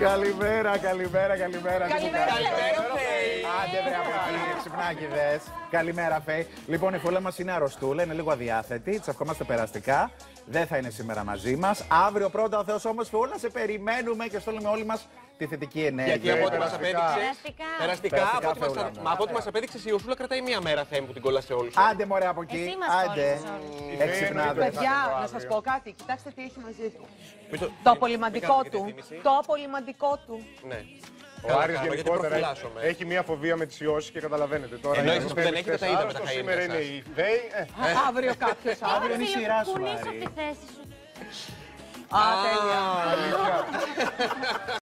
Καλημέρα, καλημέρα, καλημέρα. Καλημέρα, Φέη. Άντε, βρε από εκεί, ξυπνάκιδες. Καλημέρα, Φέη. Λοιπόν, η Φούλα μας είναι αρρωστούλα, είναι λίγο αδιάθετη. Της ευχόμαστε περαστικά. Δεν θα είναι σήμερα μαζί μας. Αύριο πρώτα ο Θεός όμως, Φούλα, σε περιμένουμε και στέλνουμε όλοι μας τη θετική ενέργεια. Γιατί από ό,τι μας απέδειξε. Περαστικά, Από ό,τι μας απέδειξε, η Ουρσούλα κρατάει μία μέρα, Θεέ μου, που την κόλλασε όλους. Άντε, μωρέ από εκεί. Εσύ μας Άντε. κόλλησες Εξυπνάτε. Παιδιά, να σας πω κάτι. Κοιτάξτε τι έχει μαζί του. Το απολυμαντικό του. Το απολυμαντικό του. Ναι. Ο Άρης γενικότερα έχει μία φοβία με τις ιώσεις και καταλαβαίνετε τώρα. Ενώ εσείς που δεν έχετε τα είδαμε τα χαΐρια σήμερα είναι η Φέη. Αύριο κάποιος Αύριο είναι η σειρά σου, Κουνήσω Άρη. από τη θέση σου. Α, τέλεια.